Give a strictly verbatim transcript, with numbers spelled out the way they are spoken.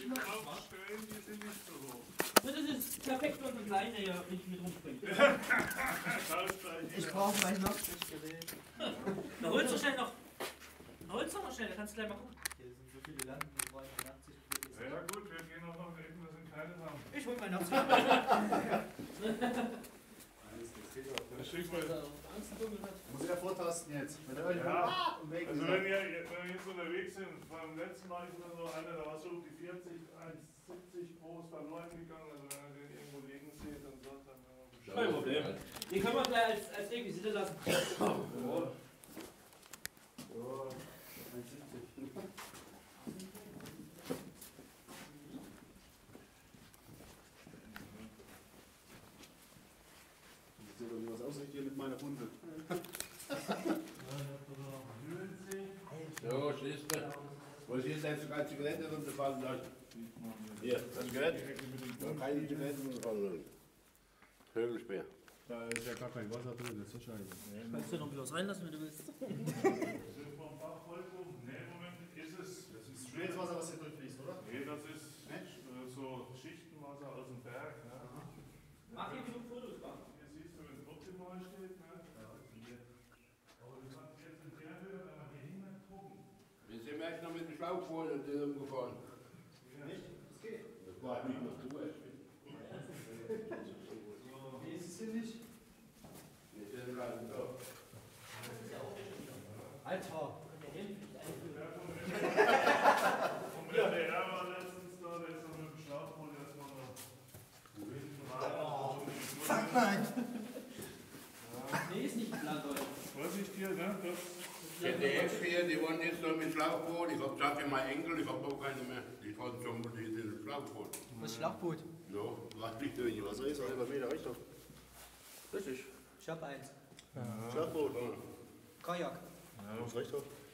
Aufstellen, die sind nicht so hoch. Das ist perfekt für einen Kleinen, der ja nicht mit rumspringt. Ich brauche mein Nachtsichtgerät. Da holst du schnell noch. Da holst du noch schnell, da kannst du gleich mal gucken. Hier sind so viele Lampen, die brauchen ein Nachtsichtgerät. Ja, ja gut, wir gehen auch noch eben, das sind keine Lampen. Ich hol mein Nachtsichtgerät. Das schickt mal. Muss ich ja vortasten jetzt. Wenn der Ja, und weg also ist. wenn wir, wenn wir jetzt unterwegs sind, beim letzten Mal ist immer so einer, da war so um die vierzig, eins siebzig groß verloren gegangen, also wenn er den irgendwo liegen sieht und so, dann äh, Kein Problem. Den können wir gleich als, als Requisite lassen. Ja. Ich sehe doch, wie was aussieht hier mit meiner Hunde. So, schließt du. Was ist denn sogar Zigaretten runterfallen lassen? Hier, das Gerät. Keine Zigaretten runterfallen lassen. Vögelspeer. Da ist ja gar kein Wasser drin, das ist so scheiße. Kannst du noch ein bisschen was reinlassen, wenn du willst. Sind vom Bach voll rum? Nee, im Moment ist es. Das ist Schmelzwasser, was hier durchfließt, oder? Nee, das ist äh, so Schichtenwasser aus dem Berg. Ne? Mach hier genug Fotos, Bach. Hier siehst du, wenn es optimal steht. Ne? Ja, hier. Aber du kannst jetzt in der Höhe, wenn man hier hinten gucken. Wir sind erst noch mit dem Schlauchboot und sind umgefahren. Nicht? Das geht. Das war nicht noch du erst. Wie ist es hier nicht? Wir sind gerade da. Alter. Vom N D R war letztens da, der ist noch mit dem Schlauchboot erstmal noch hinten rein. Nee, ist nicht plan, Leute. Vorsicht hier, ne? Das Z D F hier, die wollen jetzt noch mit Schlauchboot. Ich hab gesagt, ja, mein Enkel, ich hab auch keine mehr. Die fahren schon mit diesem Schlauchboot. Was Schlauchboot? Ja, war nicht Wenn hier Wasser ist, halber Meter reicht doch. Richtig. Ich hab eins. Schlagboot. Kajak. Das reicht doch.